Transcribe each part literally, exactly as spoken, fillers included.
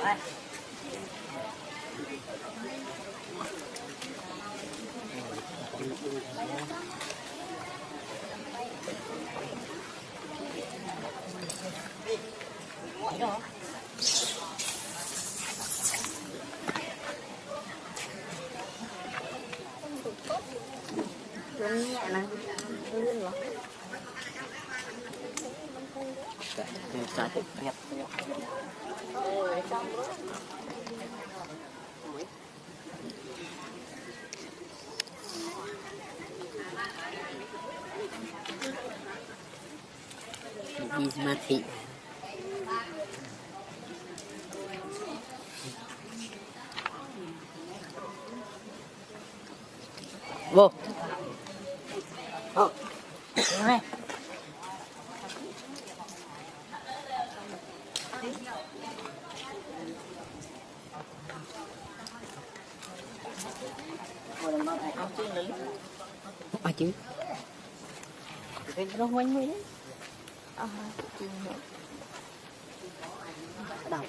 Nhẹ nè, lên rồi. Trái thịt nhặt nhặt. Rồi xong rồi. Đi mà thị. Vô. Ờ. Này. À chứ. Cái nó quanh quanh đấy. À, chứ nữa. Đâu.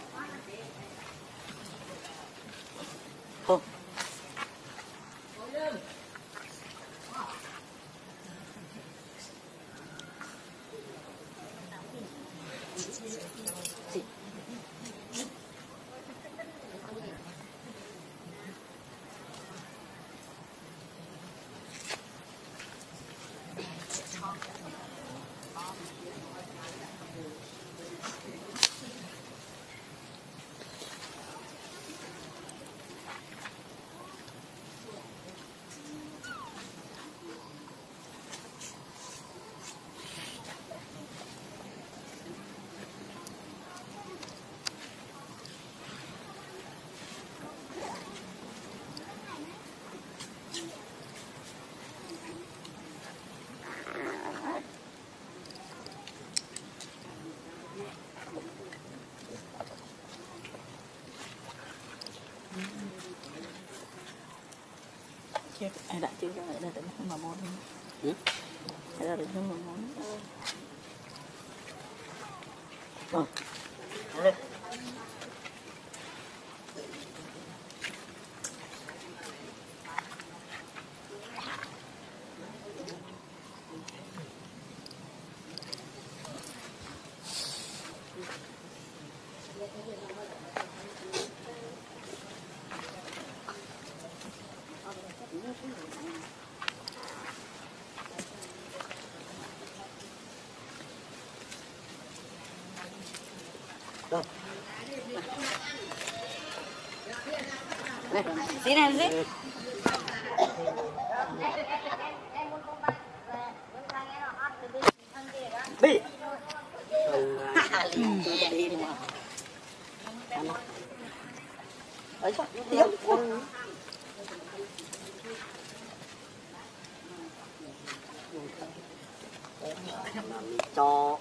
Không. Ai đã chưa ra đây để mà món. Ừ. Ai đã được nhưng mà món. Ờ. Đây. Đâu? Đây, xí này xí. Đi. Ấy sao? Tiếp quân. Cho.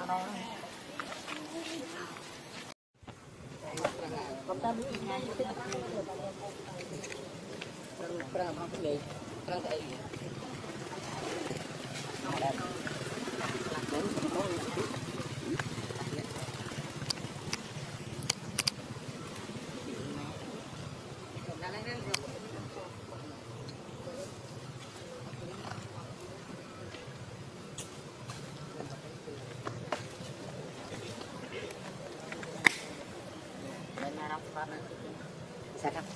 Sao không?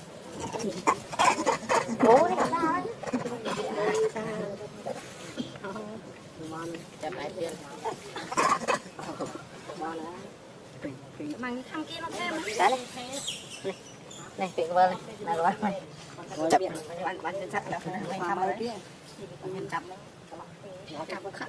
Bố đấy sao đấy? Chậm lại tiền. Mang thăm kia nó thêm. Đấy này. Này. Này, tiện vào này. Này các bạn này. Chậm. Bạn bạn chân sắt là phải thăm ở đấy. Bạn chậm. Nó chậm khắc.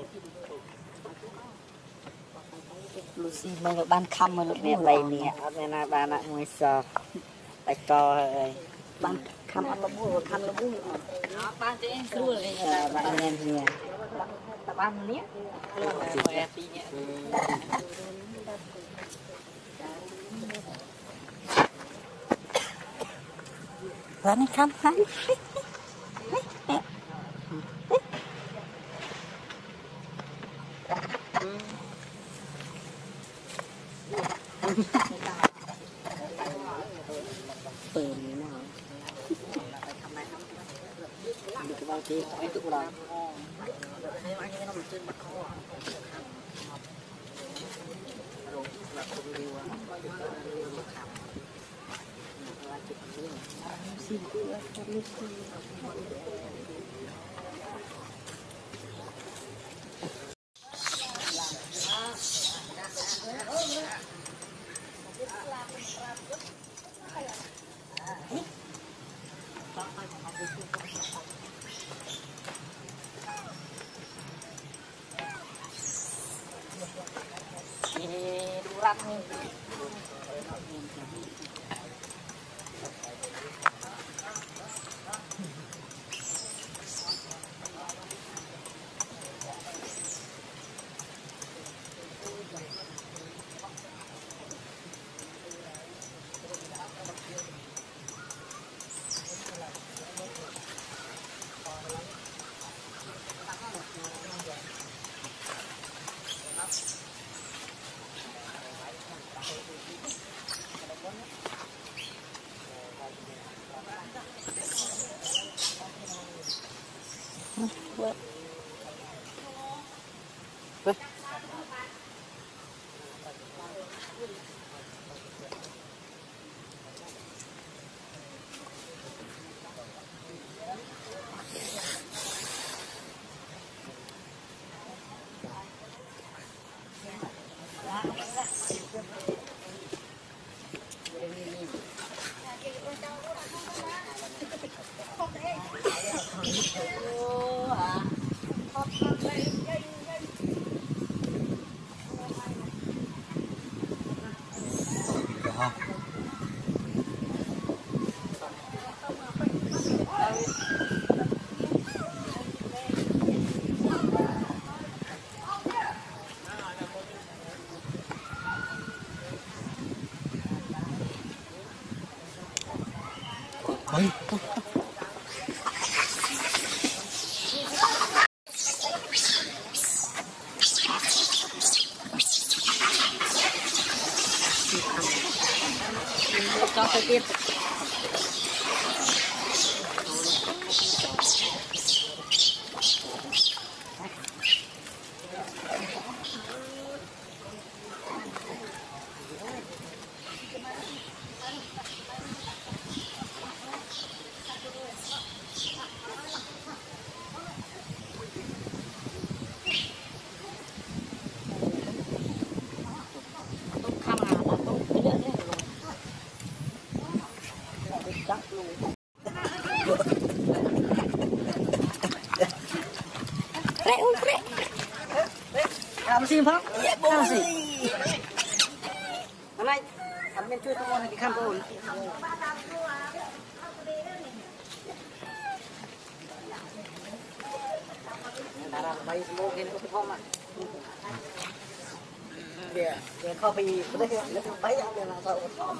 Lucy mình được ban khăm mà lúc nè đây nè, nên là bạn ạ mới sờ. Tại co rồi. Ban khăm ăn lắm, khăm lắm. Nó ban cho em luôn rồi. Bạn em thì Tập ăn nhé. Bạn ấy khăm hả? Bền nào được cái bao kia phải tụ rồi Đủ lắm. Ôi. Cho cái tiếp. Làm gì không? Làm gì? Hôm nay anh bên chui tôi cái khăn tôi. Đã làm bay small game có cái phong à? Yeah, yeah, coffee. But they let's buy out there now.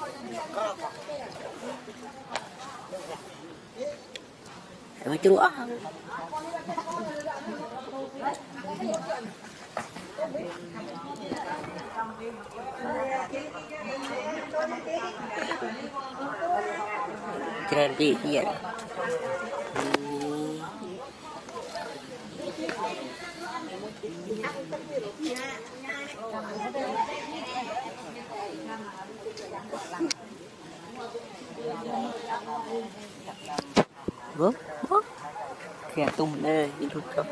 Em chú á. Keren đi vậy. Vâng, vâng. Kẻ tung đây, đi thôi cho.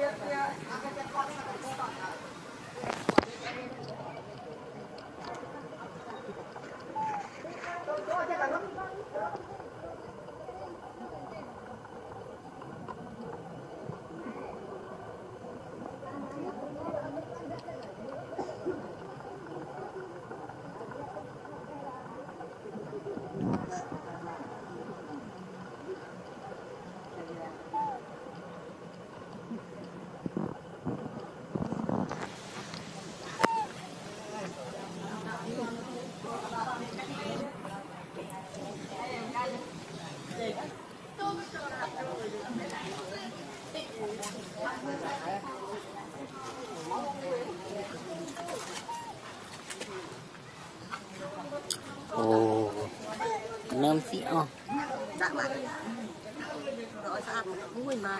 Ồ, nấm xịo. Dạ bạn. Rồi sao mà vui mà.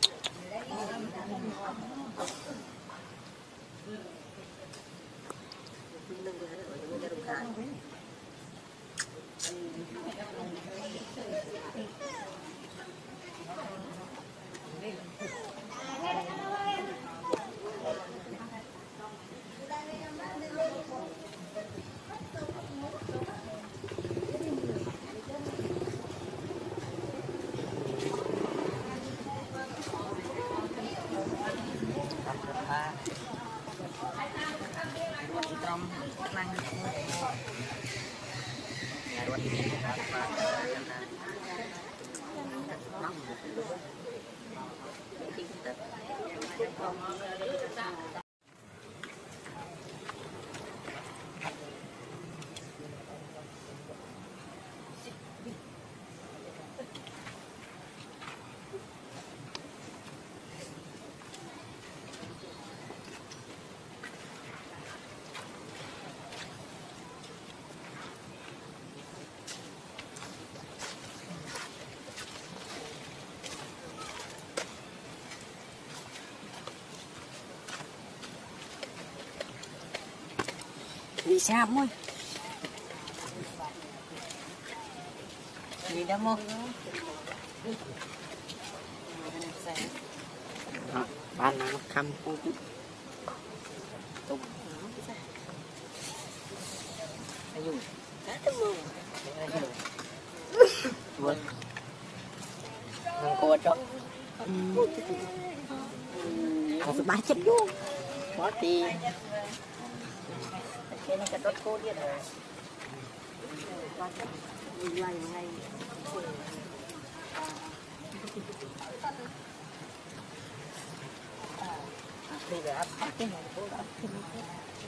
Đi xa môi. Đi đâu môi. Bạn nào khăm không chút. Tùng. Ai dùng. Cá tấm mưa. Vâng. Thằng cô cho. Có phải ba chất luôn. Có thì. Cái này cái đốt cô điện rồi. Qua chất mình lầy ngay. Bây giờ áp cái này cô đã thêm cái.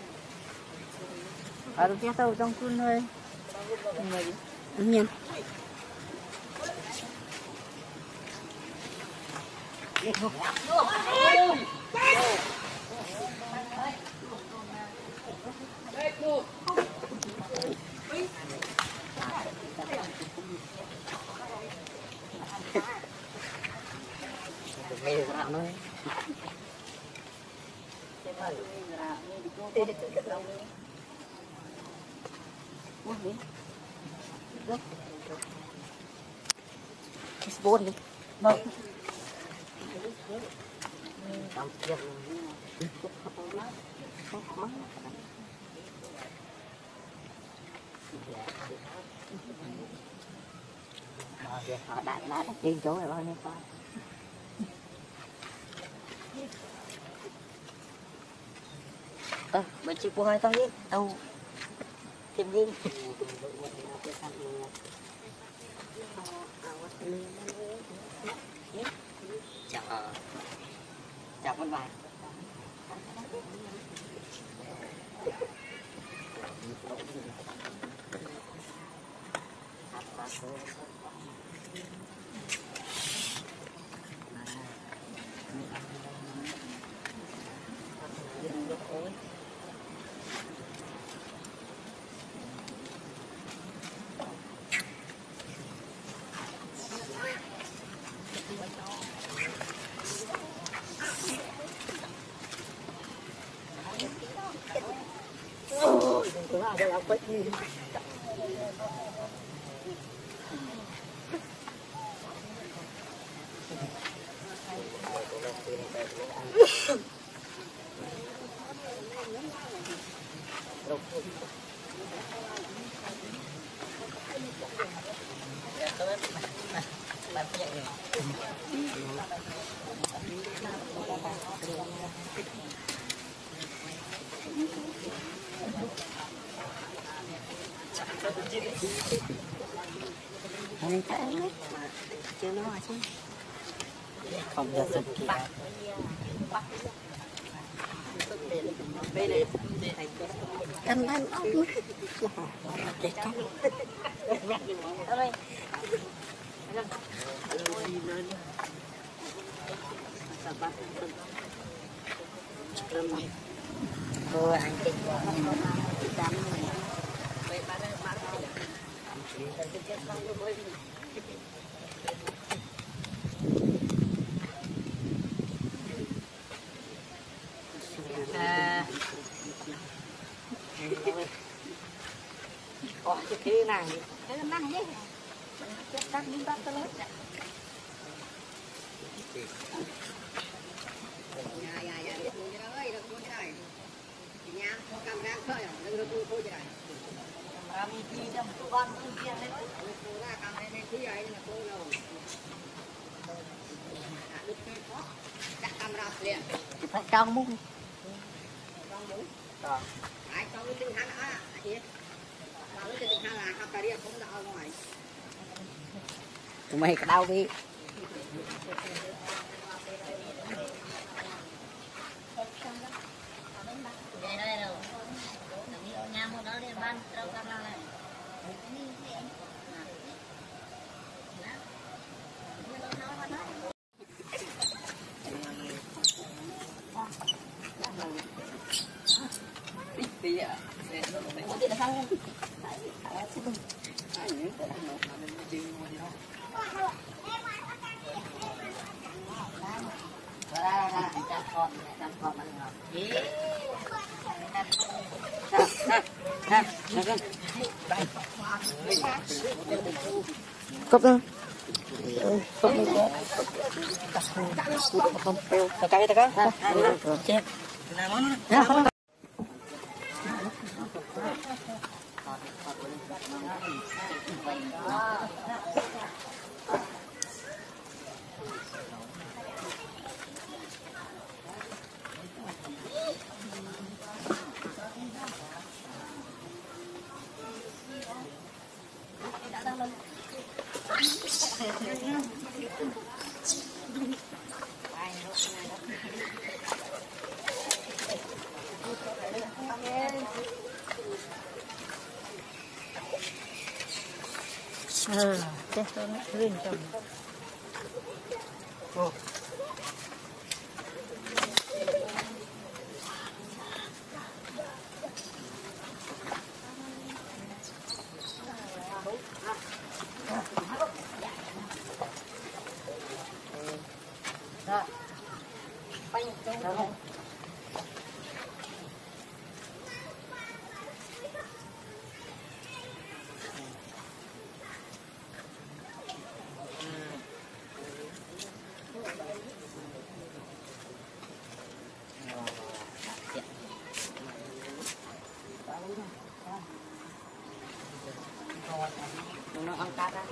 Ở cái tàu trong khuôn thôi. Đúng nha. Mày làm thôi. Cái spawn đi. Vâng. Tao chưa. Họ đã đã trên chỗ này bao nhiêu con. Tao bên chị của hai tao đi tao tìm đi. Chào chào con bài. Anh thấy đấy, chưa nó chứ không ra sụp kia. Anh anh ông chết chắc. Thôi anh chết quá. À, ôi cái kia này, cái này đấy, cái tắt đi tắt tới lớp. Dạ dạ dạ, biết rồi cái ơi, được rồi cái này, nhà có camera khơi à, được được thôi cái này. Camera mình đi trong tủ ban tủ kia đấy, cô ra camera này thứ ấy là cô đâu. Được cái có, đặt camera liền, phải trong mông. Rồi. Ai cho cái tiếng hát á, chị. Vào cái tiếng hát là học cái đi cũng đau ngoài. Tụi mày có đau đi. Đây đây đâu. Đi ở nhà một đó đi ban đâu cam nào này. Đi ạ. Có tiền là sao? Cốc đâu? Cốc này có. Không tiêu. Cái cái cái. Chết. Nào món. Ừ, chết tôi nó lên trong. Ồ. Đó. Bánh trống đâu. Nó ăn cá ra.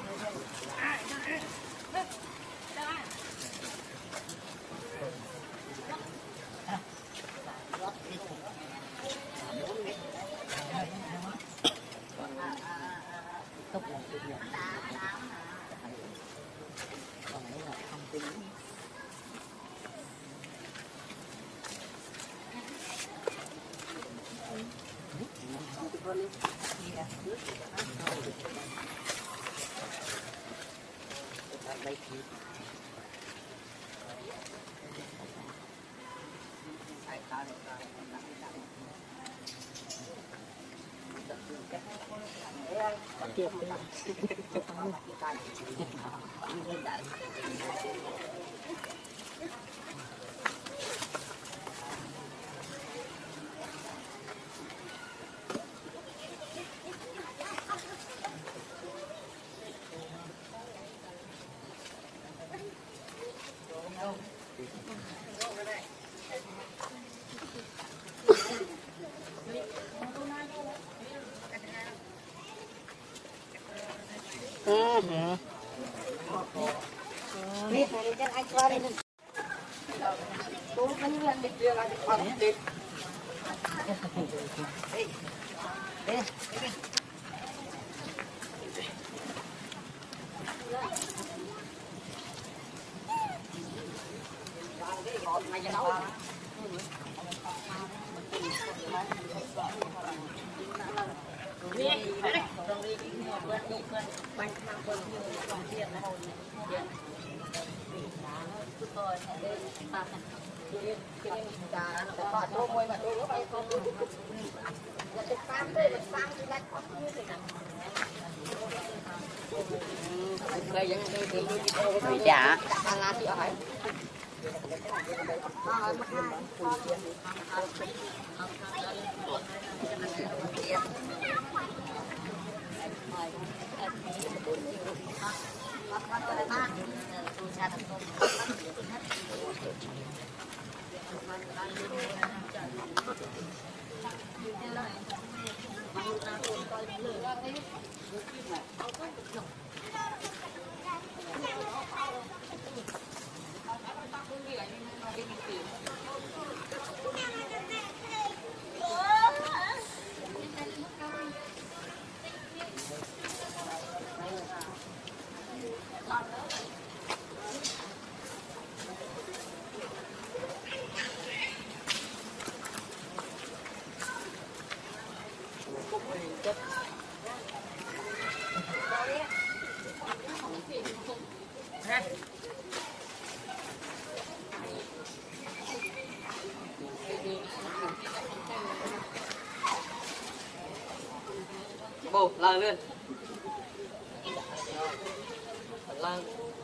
Biết rồi chân anh qua đây. Tôi không nhận được việc là được đi. Đi. Đi. Mày giờ đâu? Dạ. Bồ, lần lên. Lần.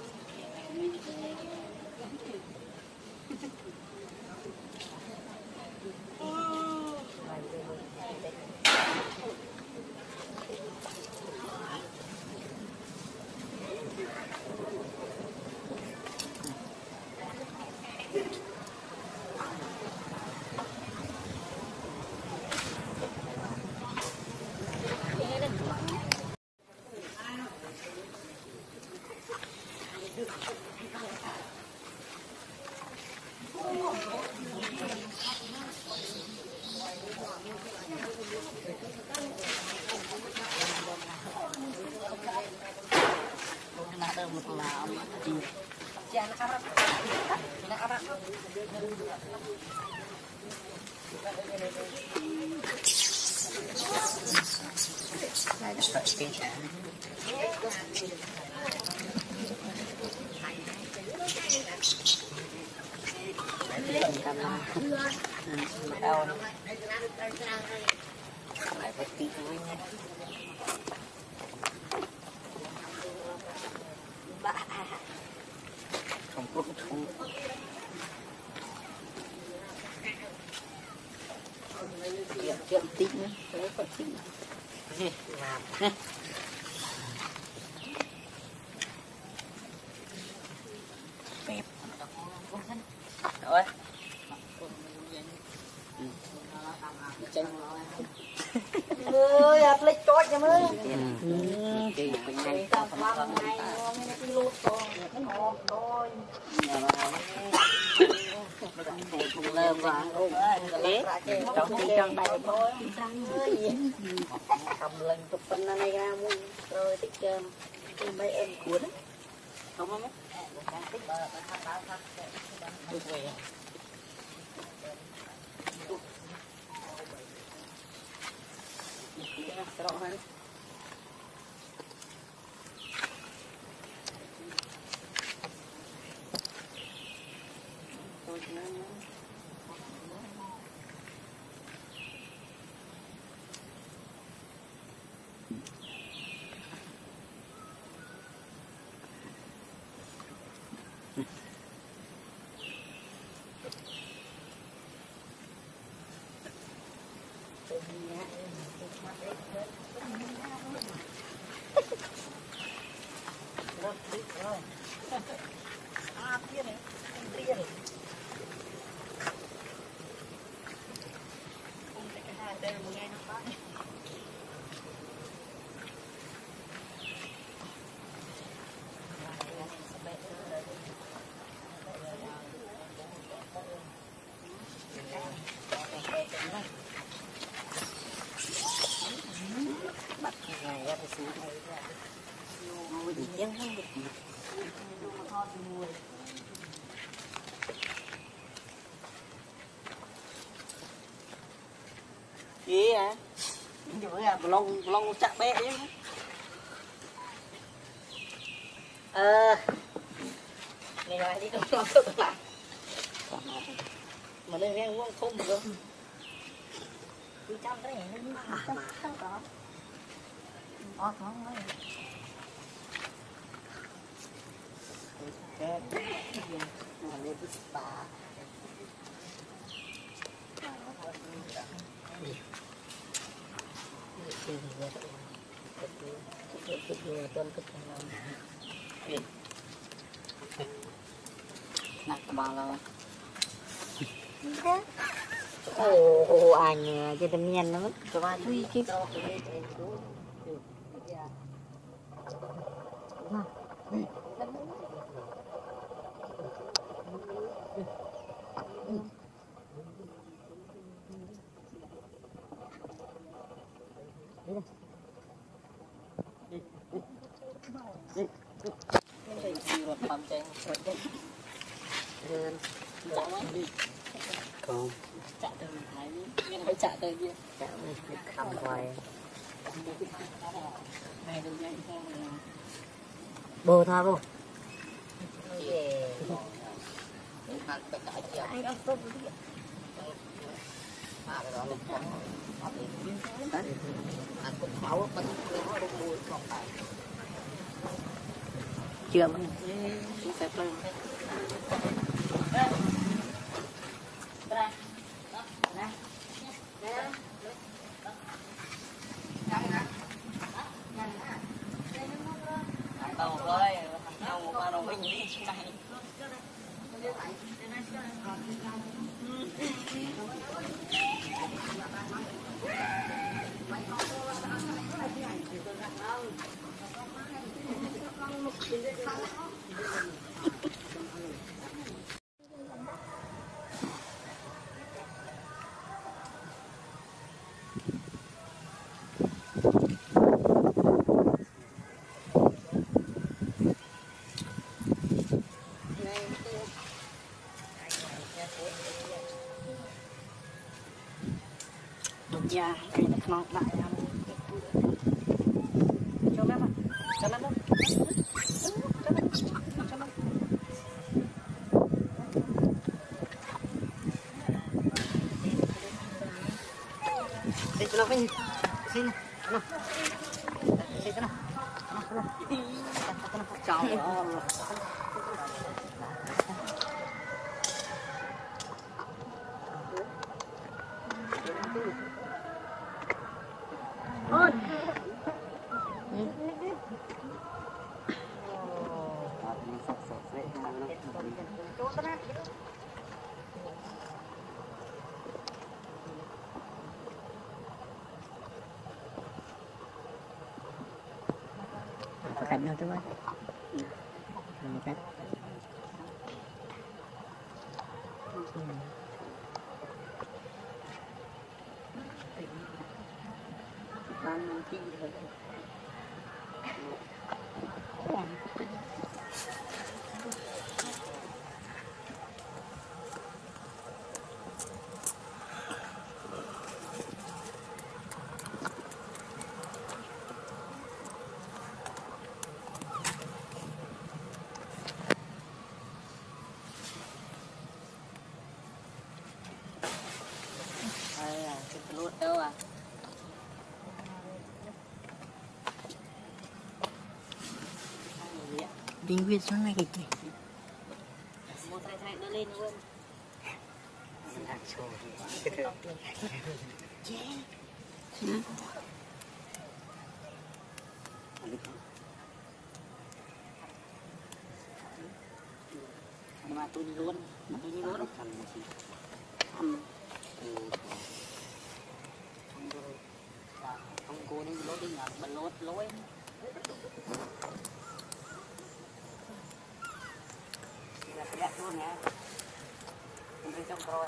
Không có không. Chuyện chuyện tí nữa, lấy phần tí nữa. Làm. Bẹp. Rồi. Ơi, áp lịch chót cho mới. Đi bên này. Tao vòng này, nó mới đi lút con, nó ngọt thôi. Không lơ vào. Đấy. Trong tí trong đây thôi. Cầm lần chụp phân này ra mua. Rồi tích cơm. Mấy em cuốn. Không không? gì à lông lông chặt bé chứ ờ này là đi đâu lo tự lại mà đây nghe uống không được đi trong đấy nó trong trong đó ó không ấy cái mà lên cái bà nặng bao lâu ồ anh cho tụi miền nó cho ba thui chứ không chạ từ thái nhưng phải chạ từ kia chạ không hoài bồ tha bồ chưa mà sẽ lên tàu ơi nhau mà nó mình đi chạy dạ cái này nó lại làm cho mẹ mà cho mẹ không cho mẹ đi cho nó vinh xin nào xin nào chào ôi cảnh nào thôi một cách ăn chi rồi lột đâu à Đinh Việt xuống này cái gì? một thay thay nó lên luôn mà tôi đi luôn mà tôi đi luôn thầm không cô đi lối đi ngọt mà lối lối là đẹp luôn nha không đi trong rồi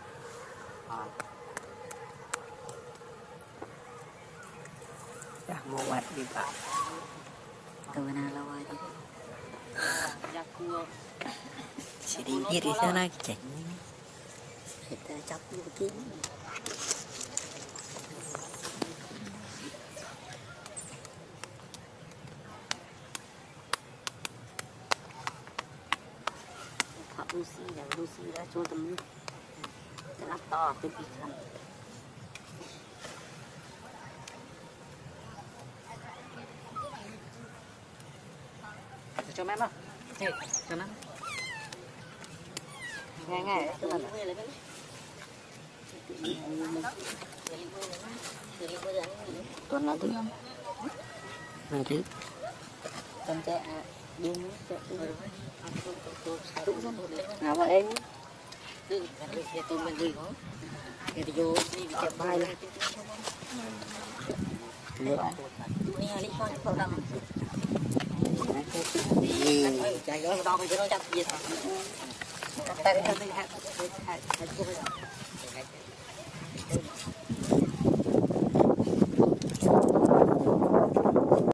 Ya mau buat di bawah. kemana lawan ya cua Sedikit di sana kecil. kita cap begini Pak Lucy dan Lucy dah cuma temu kenapa tepikan cho mẹ mà cho nó nghe nghe tức là tuần là thứ Này thứ. con trẻ điên trẻ Nào vậy? từ cái tôi mình gì có cái vô đi chụp bài này Được. tụi này đi con vào đầm Gì? chạy đó đo cái nó chặt gì thôi tay cái tay hai hai hai